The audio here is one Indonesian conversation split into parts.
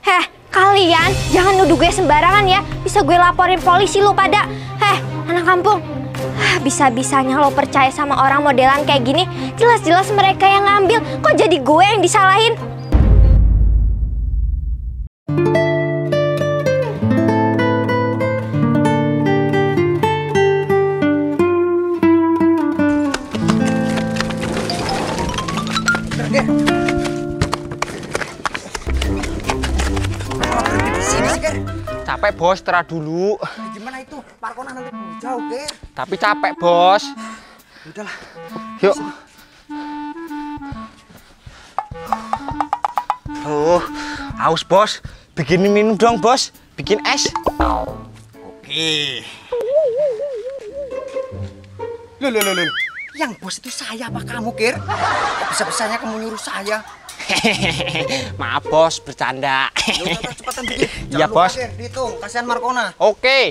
Heh, kalian jangan nuduh gue sembarangan ya. Bisa gue laporin polisi lo pada. Heh, anak kampung. Bisa-bisanya lo percaya sama orang modelan kayak gini. Jelas-jelas mereka yang ngambil. Kok jadi gue yang disalahin? Capek bos, terah dulu. Gimana itu? Markona nanti jauh, Ger. Tapi capek bos. Udahlah. Yuk. Haus bos. Bikinin minum dong bos. Bikin es. Oke. Loh. Yang bos itu saya apa kamu, Ger? Bisa-bisanya kamu nyuruh saya. Maaf bos, bercanda. Udah cepatan bikin. Iya bos. Ger, dihitung, kasihan Markona. Oke.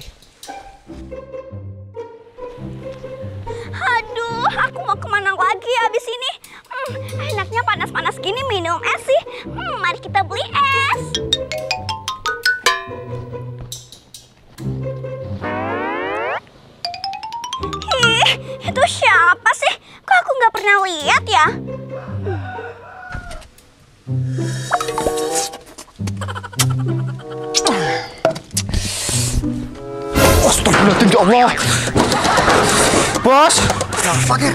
Aduh, aku mau kemana lagi abis ini? Enaknya panas-panas gini minum es sih. Mari kita beli es. Ih, itu siapa sih? Kok aku nggak pernah lihat ya? Astagfirullahaladzim ya Allah. Bos. Apa, Ger?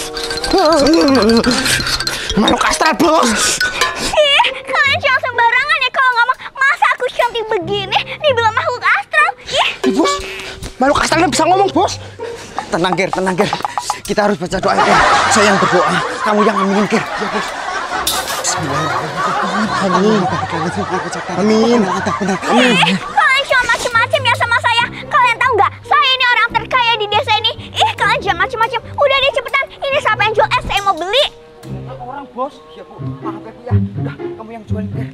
Makhluk astral bos. Ih, kalian jangan sembarangan ya kalau ngomong. Masa aku cantik begini dibilang makhluk astral? Ih. Bos, makhluk astralnya bisa ngomong bos. Tenang, Ger. Kita harus baca doa, Ger. Saya yang berdoa, kamu yang aminin, Ger. Ya, bos. Bismillahirrahmanirrahim. Amin. Amin. Kalian jangan macem-macem ya sama saya. Kalian tahu nggak? Saya ini orang terkaya di desa ini. Ih, kalian jangan macem-macem. Udah deh cepetan. Ini siapa yang jual es? Saya mau beli. Orang bos. Ya, Bu. Maaf ya, Bu ya. Udah, kamu yang jualin, Ger.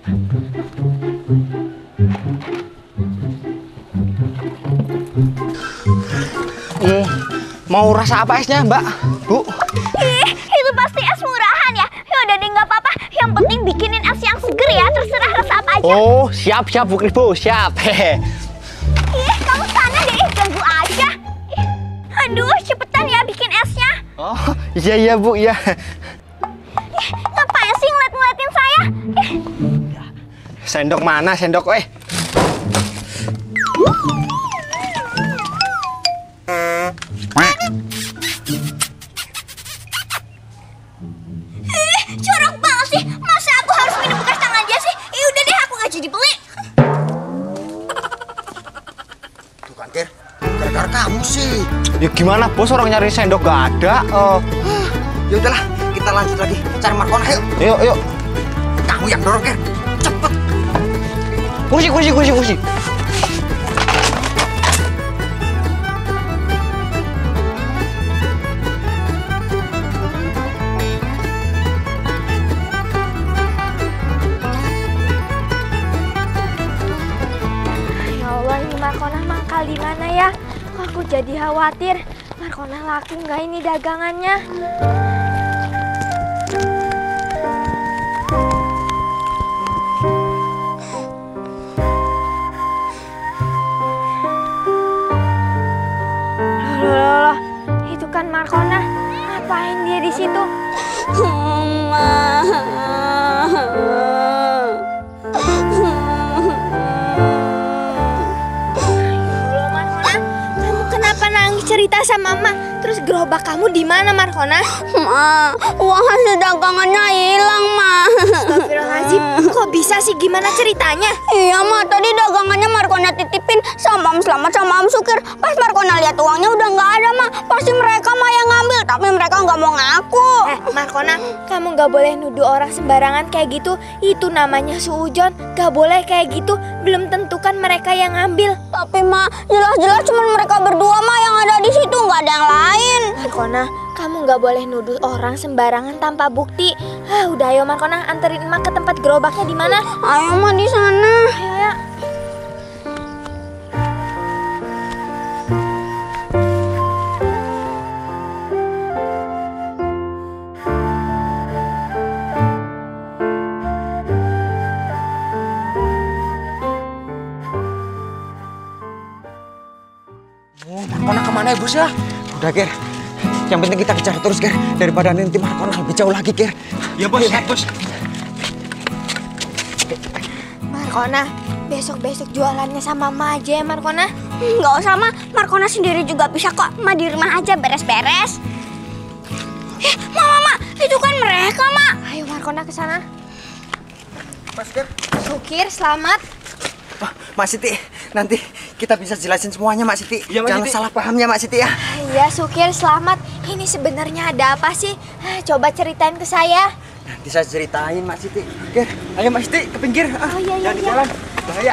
Mau rasa apa esnya mbak? Bu? Ih, itu pasti es murahan ya. Yaudah deh nggak apa-apa. Yang penting bikinin es yang seger ya. Terserah rasa apa aja. Oh, siap Bu Kribo, siap. Hehe. Ih, kamu sana deh. Ganggu aja. Ih, aduh, cepetan ya bikin esnya. Oh, iya Bu, iya. Ih, ngapain sih ngeliat-ngeliatin saya? Ih. Sendok mana sendok? Jorok banget sih. Masa aku harus minum bekas tangan dia sih? Ya udah deh, aku nggak jadi beli. Tuh kan, Ger. Gara-gara kamu sih. Ya gimana bos, orang nyari sendok gak ada. Ya udahlah, kita lanjut lagi cari Markona, yuk. Yuk. Kamu yang dorong, Ger. Cepet. Kursi. Ya Allah, ini Markona mangkal di mana ya? Kok aku jadi khawatir. Markona laku nggak ini dagangannya? Loh, itu kan Markona. Ngapain dia di situ? Kamu kenapa nangis cerita sama Mama? Terus gerobak kamu di mana, Markona? Ma, uang hasil dagangannya hilang, Ma. Astagfirullahaladzim, kok bisa sih? Gimana ceritanya? Iya, Ma, tadi dagangannya Markona titipin sama Om Slamet sama Om Sukir. Pas Markona lihat uangnya udah nggak ada, Ma. Pasti mereka mah yang ngambil, tapi mereka nggak mau ngaku. Markona, kamu nggak boleh nuduh orang sembarangan kayak gitu. Itu namanya suujon. Nggak boleh kayak gitu. Belum tentukan mereka yang ngambil. Tapi, Ma, jelas-jelas cuma mereka berdua, Ma, yang ada di situ, nggak ada yang lain. Markona, kamu nggak boleh nuduh orang sembarangan tanpa bukti. Udah ayo Markona, anterin emak ke tempat gerobaknya di mana? Ayo, Ma, di sana. Ayo. kemana ya bos ya? Udah Ger, yang penting kita kejar terus Ger, daripada nanti Markona lebih jauh lagi Ger. Ya bos, ya bos. Markona, besok-besok jualannya sama Ma aja ya Markona. Nggak usah, Ma. Markona sendiri juga bisa kok. Ma di rumah aja beres-beres. Mama, itu kan mereka, Ma. Ayo Markona ke sana. Mas Ger. Sukir, selamat. Wah, Mak Siti, nanti kita bisa jelasin semuanya Mak Siti. Iya, Mak Jangan Siti. salah paham ya Mak Siti ya. Iya, Sukir, selamat. Ini sebenarnya ada apa sih? Coba ceritain ke saya. Nanti saya ceritain Mak Siti. Ger, ayo Mak Siti ke pinggir. Oh iya, Jangan di iya. jalan, bahaya.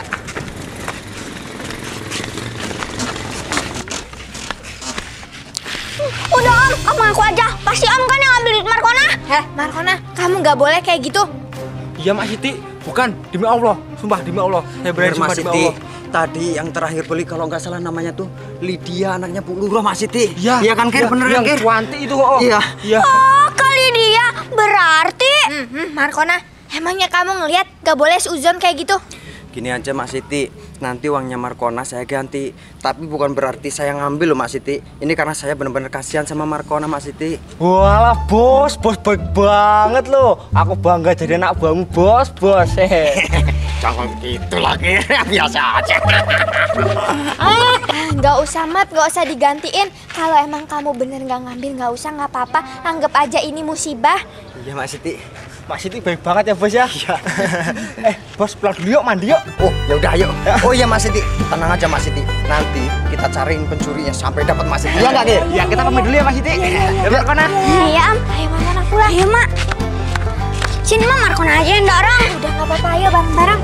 Udah, Om ngaku aja. Pasti Om kan yang ambil duit Markona. Markona, kamu nggak boleh kayak gitu. Iya Mak Siti, bukan, demi Allah. Sumpah demi Allah. Saya berani Bener, Mak sumpah demi Siti. Allah. Tadi yang terakhir beli kalau nggak salah namanya tuh Lydia, anaknya Bu Lurah Mak Siti. Iya. Iya kan Ger, bener yang kan Ger? cuanti itu oh. Iya. Iya. Oh, kali dia. Berarti Markona, emangnya kamu ngelihat nggak boleh seuzon kayak gitu? Gini aja Mak Siti, nanti uangnya Markona saya ganti. Tapi bukan berarti saya ngambil loh Mak Siti. Ini karena saya benar-benar kasihan sama Markona Mak Siti. Walah bos baik banget loh. Aku bangga jadi anak buahmu bos. Jangan gitu lagi, biasa aja. Nggak usah Mat, nggak usah digantiin. Kalau emang kamu bener nggak ngambil, nggak usah, nggak apa-apa. Anggap aja ini musibah. Iya Mak Siti. Mak Siti baik banget ya bos ya. Iya. Bos pulang dulu yuk, mandi yuk. Oh ya udah ayo. Oh iya Mak Siti, tenang aja Mak Siti. Nanti kita cariin pencurinya sampai dapat Mak Siti. Iya nggak Ger? Ya kita pamit dulu ya Mak Siti. Ya Markona. iya, Om. Ayo Markona pulang. Ayo, Mak. Sini, Ma, Markona aja yang dorong. Udah nggak apa-apa, ayo bareng-bareng.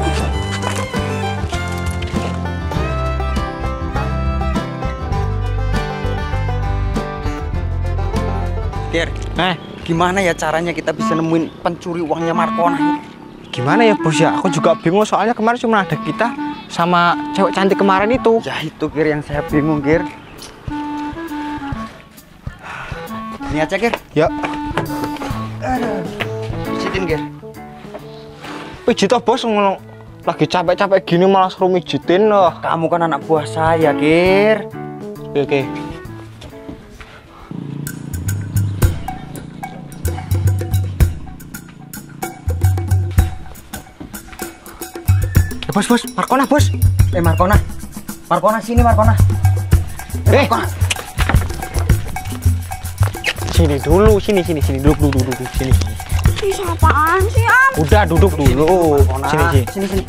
Ger, gimana ya caranya kita bisa nemuin pencuri uangnya Markona? Gimana ya bos ya? Aku juga bingung soalnya kemarin cuma ada kita sama cewek cantik kemarin itu. Ya itu Ger yang saya bingung Ger. Ini aja Ger. Ya. Pijitin Ger. Pijit toh bos ngomong lagi capek-capek gini malah suruh mijitin loh. Kamu kan anak buah saya Ger. Oke. Bos, Markona bos. Markona. Markona sini Markona. Markona. Sini dulu, sini duduk sini. Ih, apaan sih, Om? Udah duduk dulu. Sini. Sini.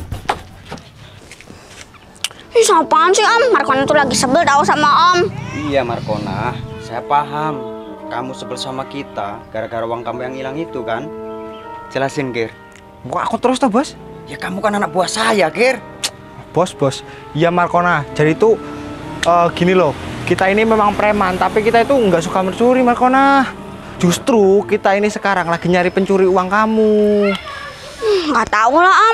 Ih, apaan sih, Om? Markona tuh lagi sebel tahu sama Om. Iya Markona, saya paham. Kamu sebel sama kita gara-gara uang kamu yang hilang itu kan? Jelasin Ger. Kok aku terus toh bos? Ya kamu kan anak buah saya Ger. Bos. Iya Markona. Jadi itu gini loh. Kita ini memang preman, tapi kita itu nggak suka mencuri Markona. Justru kita ini sekarang lagi nyari pencuri uang kamu. Nggak tahu lah, Om.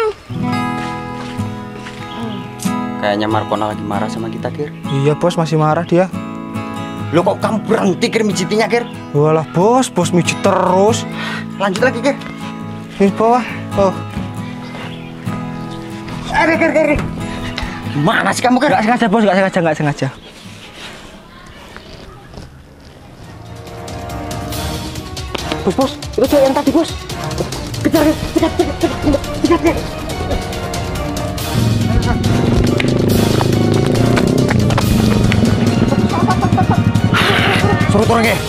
Kayaknya Markona lagi marah sama kita Ger. Iya bos, masih marah dia. Loh kok kamu berhenti Ger mijitinya Ger? Walah bos mijit terus. Lanjut lagi Ger. Di bawah. Oh. Ger. Gimana sih kamu Ger? Nggak sengaja bos, nggak sengaja. Bos, itu cewek yang tadi bos. Kejar. Suruh turun Ger.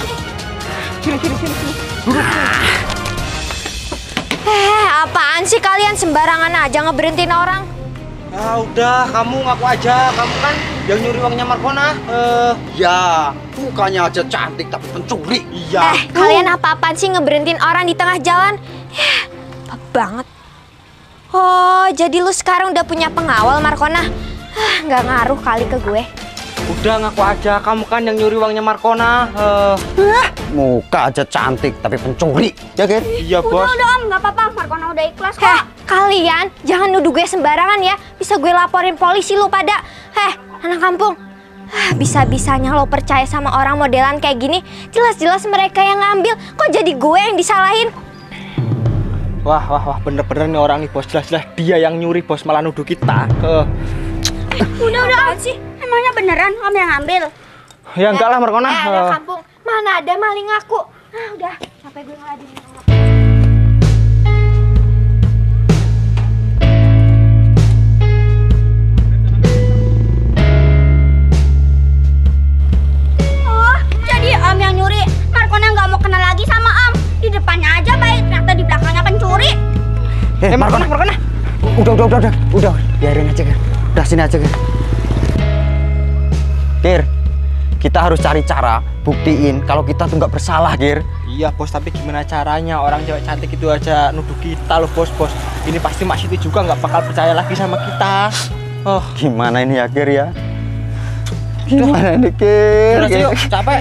Apaan sih kalian sembarangan aja ngeberhentiin orang? Ah udah, kamu ngaku aja. Kamu kan yang nyuri uangnya Markona. Ya, bukannya aja cantik tapi pencuri. Iya. Kalian apa-apaan sih ngeberhentiin orang di tengah jalan? Apa banget. Oh, jadi lu sekarang udah punya pengawal Markona? Nggak ngaruh kali ke gue. Udah ngaku aja, kamu kan yang nyuri uangnya Markona. Muka aja cantik tapi pencuri. Ya Ger? Iya bos. Udah, Om. Nggak apa-apa. Markona udah ikhlas kok. Kalian jangan nuduh gue sembarangan ya. Bisa gue laporin polisi lu pada. Anak kampung. Bisa-bisanya lo percaya sama orang modelan kayak gini. Jelas-jelas mereka yang ngambil. Kok jadi gue yang disalahin? Wah, bener-bener nih orang nih bos. Jelas-jelas dia yang nyuri bos, malah nuduh kita. Udah, Om. Emangnya beneran Om yang ngambil? Ya enggak lah Markona. Anak kampung, mana ada maling aku. Ah udah, capek gue ngeladenin orang. Oh, jadi Am yang nyuri. Markona nggak mau kenal lagi sama Am. Di depannya aja baik, ternyata di belakangnya pencuri. Markona. Udah, biarin aja kan. Udah sini aja kan. Kir, kita harus cari cara buktiin kalau kita tuh nggak bersalah, Kir. Iya bos, tapi gimana caranya? Orang cewek cantik itu aja nuduh kita loh bos. Ini pasti Mak Siti juga nggak bakal percaya lagi sama kita. Oh, Gimana ini ya, Kir ya? Gimana ini, Kir? udah sih yuk, capek.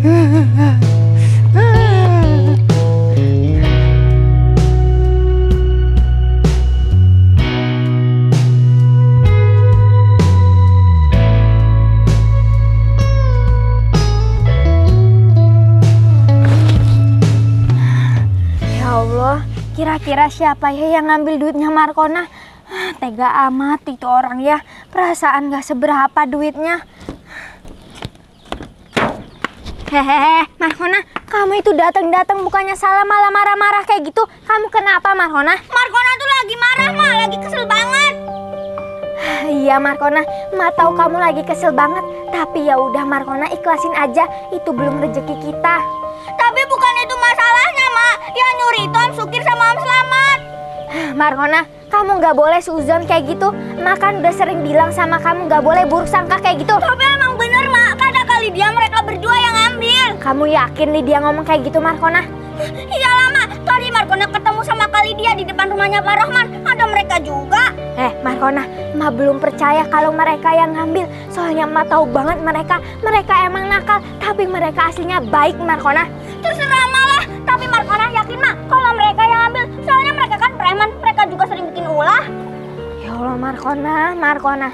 Kira-kira siapa ya yang ngambil duitnya Markona? Tega amat itu orang ya. Perasaan gak seberapa duitnya. Hehehe, Markona, kamu itu datang-datang bukannya salah malah marah-marah kayak gitu. Kamu kenapa, Markona? Markona tuh lagi marah, Ma. Lagi kesel banget. Iya, Markona, Ma tahu kamu lagi kesel banget. Tapi ya udah, Markona, ikhlasin aja. Itu belum rezeki kita. Tapi bukan itu masalahnya, Ma. Yang nyuri itu Am Sukir sama Am Slamet. Markona, kamu nggak boleh seuzon kayak gitu. Ma kan udah sering bilang sama kamu nggak boleh buruk sangka kayak gitu. Tapi emang bener, Ma. Kadang kali dia mereka berdua yang ambil. Kamu yakin nih dia ngomong kayak gitu, Markona? Iyalah, Ma. Tadi Markona ketemu sama kali dia di depan rumahnya Pak Rohman. Ada mereka juga. Markona, Ma belum percaya kalau mereka yang ngambil. Soalnya Ma tahu banget mereka emang nakal. Tapi mereka aslinya baik, Markona. Terserah Ma lah. Tapi Markona yakin, Ma, kalau mereka yang ambil. Soalnya mereka kan preman. Mereka juga sering bikin ulah. Ya Allah, Markona.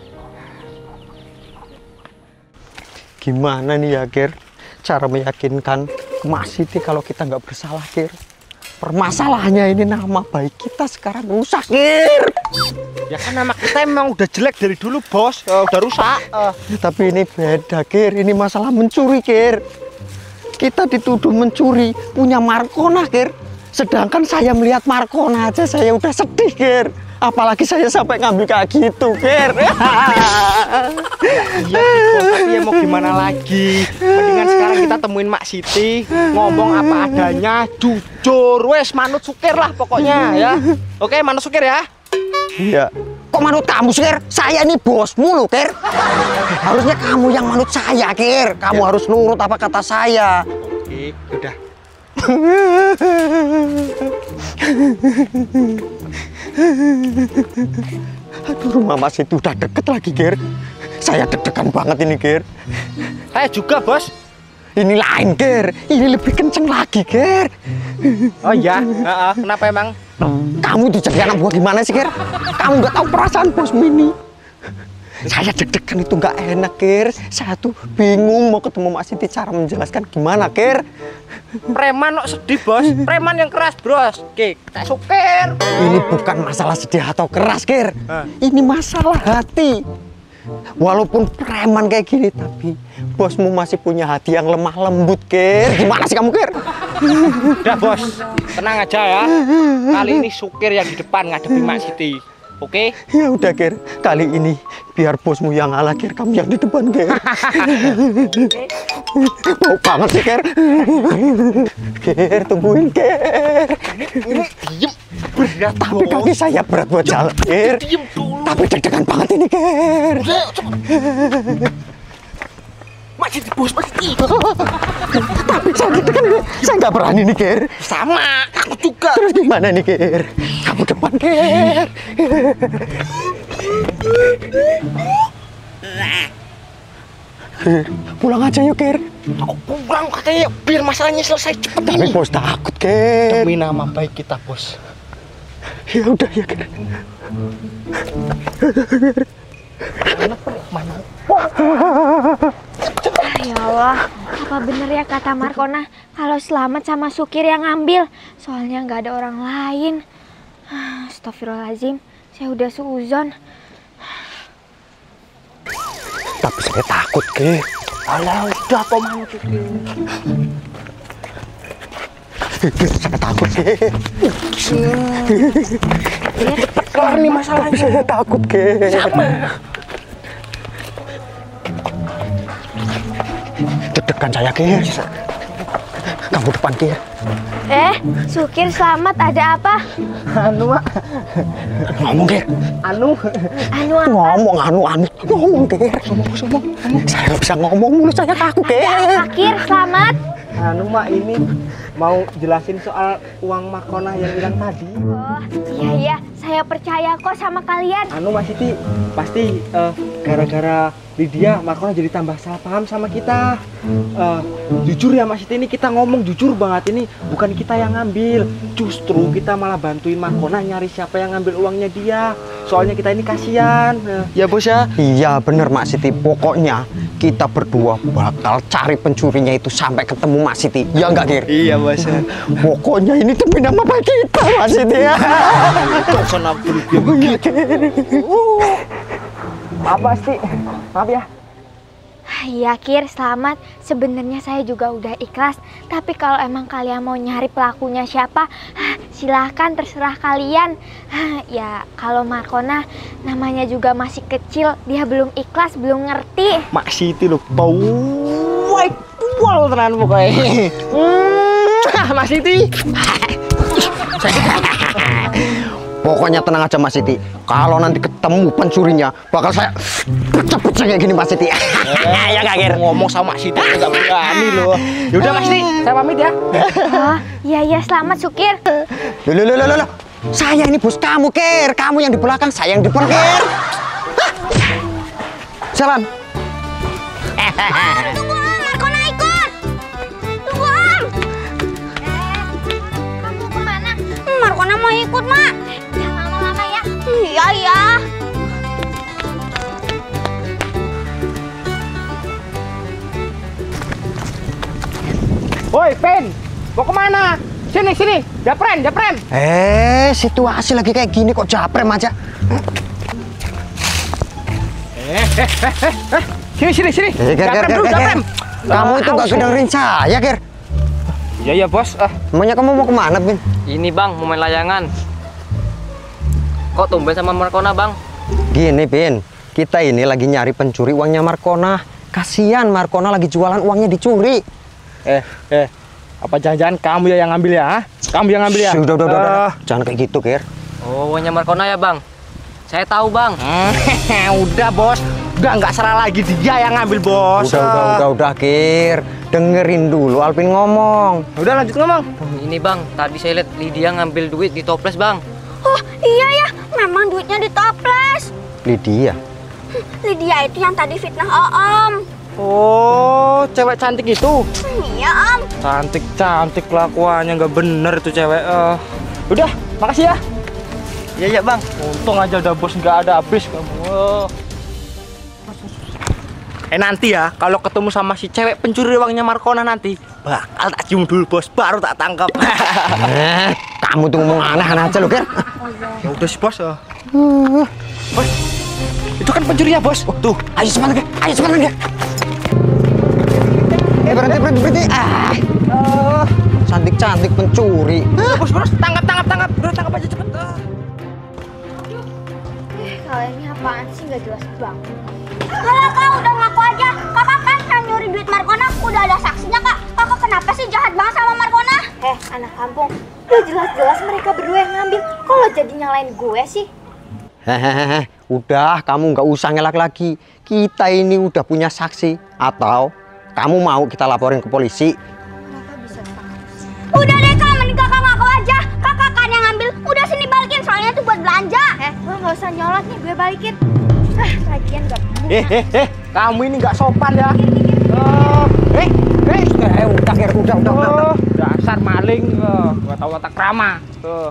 Gimana nih ya, Kir? Cara meyakinkan Mak Siti kalau kita nggak bersalah, Kir. Permasalahannya ini nama baik kita sekarang rusak, Kir. Ya kan nama kita emang udah jelek dari dulu bos, udah rusak. Tapi ini beda, Kir. Ini masalah mencuri, Kir. Kita dituduh mencuri punya Markona, Kir. Sedangkan saya melihat Markona aja saya udah sedih, Kir. Apalagi saya sampai ngambil kayak gitu, Kir. Iya bos, tapi ya mau gimana lagi? Mendingan sekarang kita temuin Mak Siti, ngomong apa adanya, jujur, wes manut Sukir lah pokoknya ya. Oke, manut Sukir ya. Iya. Kok manut kamu, Kir? Saya ini bosmu loh, Kir. Harusnya kamu yang manut saya, Kir. Kamu harus nurut apa kata saya. Oke, udah. Aduh, rumah Mas itu udah deket lagi, Kir. Saya deg-degan banget ini, Kir. Saya juga bos. Ini lain, Kir. Ini lebih kenceng lagi, Kir. Oh iya, kenapa emang? Kamu itu jadi anak buah gimana sih, Kir? Kamu nggak tahu perasaan bosmu ini. Saya deg-degan itu nggak enak, Kir. Saya tuh bingung mau ketemu Mas Siti cara menjelaskan gimana, Kir. Preman kok sedih bos, preman yang keras bros. Oke, kita Sukir. Ini bukan masalah sedih atau keras, Kir. Ini masalah hati. Walaupun preman kayak gini, tapi bosmu masih punya hati yang lemah lembut, Kir. Gimana sih kamu, Kir? Udah bos, tenang aja ya. Kali ini Sukir yang di depan ngadepi Mak Siti. Oke? Ya udah, Kir. Kali ini biar bosmu yang ngalah, Kir. Kamu yang di depan, Kir. Mau banget sih, Kir. Kir, tungguin, Kir. Ini diem. Berat Tapi kaki saya berat buat jalan, Kir. Diem dulu. Tapi deg-degan banget ini, Kir. Udah, cepet. Mak Siti bos, Mak Siti. Tapi saya deg-degan ini. Saya nggak berani nih, Kir. Sama, aku juga. Terus gimana nih, Kir? Kamu depan, Kir. Kir, pulang aja yuk, Kir. Aku pulang katanya biar masalahnya selesai cepet Tapi ini. bos takut, Kir. Demi nama baik kita bos. Ya udah ya, Kir. Ya Allah, apa bener ya kata Markona kalau Slamet sama Sukir yang ngambil? Soalnya nggak ada orang lain. Astagfirullahaladzim, saya udah seuzon. Tapi saya takut, Kir. Alah, udah kok mancing. Saya takut, Ger. Kelar nih masalahnya. Saya takut, Ger. Sama. Deg-degan saya, Ger. Kamu depan, Ger. Sukir selamat, ada apa? Anu, Mak. Ngomong, Ger. Anu. Anu apa? Ngomong, ngomong, Ger. Ngomong. Saya nggak bisa ngomong, mulut saya kaku, Ger. Sukir selamat. Anu, Mak, ini mau jelasin soal uang Markona yang hilang tadi. Oh, iya, saya percaya kok sama kalian. Anu, Mas Siti, pasti gara-gara Lydia, Markona jadi tambah salah paham sama kita. Jujur ya Mas Siti, ini kita ngomong jujur banget, ini bukan kita yang ngambil. Justru kita malah bantuin Markona nyari siapa yang ngambil uangnya dia. Soalnya kita ini kasihan. Ya Bos ya? Iya bener Mak Siti, pokoknya kita berdua bakal cari pencurinya itu sampai ketemu Mas Siti. Ya enggak, Ger? Iya Bos ya. Pokoknya ini demi nama baik kita, Mas Siti ya. Sana begitu. Maaf pasti, maaf ya. Iya Kir, selamat. Sebenarnya saya juga udah ikhlas. Tapi kalau emang kalian mau nyari pelakunya siapa, silahkan, terserah kalian. Ya kalau Markona namanya juga masih kecil, dia belum ikhlas, belum ngerti. Mak Siti lo baik pol tenan pokoknya. Mas Siti. Pokoknya tenang aja Mas Siti. Kalau nanti ketemu pencurinya, bakal saya pecah-pecah kayak gini Mas Siti. Ya gak Ger, ngomong sama Mas Siti gak berani loh. Yaudah Mas Siti, saya pamit ya. Oh, iya selamat Sukir. Loh. Saya ini bos kamu, Ker. Kamu yang di belakang, saya yang di depan, Ker. Jalan. Tunggu Om, Markona ikut. Tunggu Om. Kamu kemana? Markona mau ikut, Mak. Jangan lama-lama ya. Iya. Woi, Pen, mau kemana? Sini, japren. Situasi lagi kayak gini kok japrem aja. Sini. Ger. Japrem. Kamu itu gak kedengerin saya, Ger. Iya, Bos. Emangnya kamu mau kemana, Bin? Ini Bang, mau main layangan. Kok tumben sama Markona Bang? Gini, Bin. Kita ini lagi nyari pencuri uangnya Markona. Kasihan Markona lagi jualan uangnya dicuri. Apa jangan-jangan kamu ya yang ngambil ya? Kamu yang ngambil ya? Udah. Jangan kayak gitu, Ger. Oh, uangnya Markona ya Bang? Saya tahu Bang. Udah, Bos. Nggak salah lagi dia yang ngambil, Bos. Udah, Ger. Dengerin dulu Alvin ngomong. Udah, lanjut ngomong. Ini Bang, tadi saya lihat Lydia ngambil duit di toples Bang. Oh, iya ya. Memang duitnya di toples. Lydia. Lydia itu yang tadi fitnah Om. Oh, cewek cantik itu. Iya, Om. Cantik kelakuannya nggak bener itu cewek. Udah, makasih ya. Iya Bang. Untung aja udah Bos nggak ada habis kamu. Nanti ya, kalau ketemu sama si cewek pencuri uangnya Markona nanti, bakal tak cium dulu Bos, baru tak tangkap. Kamu tuh ngomong aneh-aneh aja lo, Ger. Ya udah sih Bos. Bos, itu kan pencuri ya Bos. Tuh, Ayo semangat, Ger. Berhenti. Cantik pencuri. Bos, tangkap. Udah tangkap aja cepet. Kalian ini apaan sih, nggak jelas banget. Kak, udah ngaku aja. Kakak kan yang nyuri duit Markona, udah ada saksinya, Kak. Kakak kenapa sih jahat banget sama Markona? Anak kampung, udah jelas-jelas mereka berdua yang ngambil. Kok lo jadi nyalain gue sih? Hehehe, udah kamu nggak usah ngelak lagi. Kita ini udah punya saksi. Atau kamu mau kita laporin ke polisi? Udah deh, Kak, mending Kakak ngaku aja. Kakak kan yang ngambil. Udah sini balikin, soalnya itu buat belanja. Lo nggak usah nyolot nih, gue balikin. Lagian gak bener. Kamu ini nggak sopan ya. Udah. Dasar maling, nggak tahu tata krama. Tuh.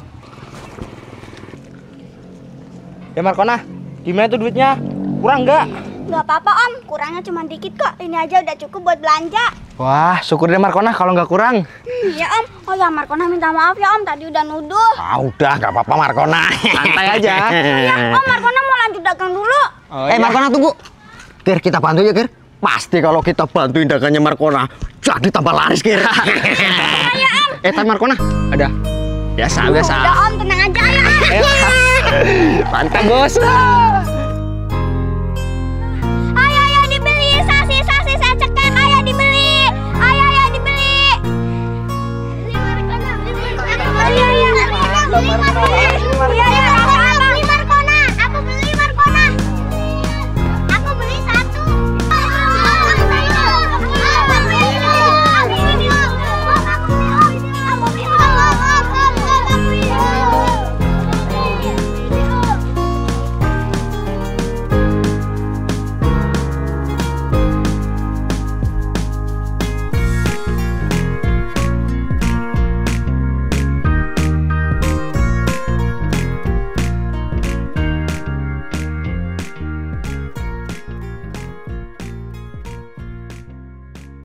Ya Markona, gimana tuh duitnya? Kurang nggak? Nggak apa-apa, Om. Kurangnya cuma dikit kok. Ini aja udah cukup buat belanja. Wah, syukur deh Markona kalau nggak kurang. Iya, Om. Oh ya, Markona minta maaf ya, Om. Tadi udah nuduh. Udah nggak apa-apa Markona. Santai aja. Iya, Om. Markona mau lanjut dagang dulu. Oh, Markona tunggu. Ger, kita bantu ya, Ger. Pasti kalau kita bantuin dagangnya Markona, jadi tambah laris, Kir. Tan Markona, ada. Biasa. Udah Om, tenang aja ya. Mantap, Bos.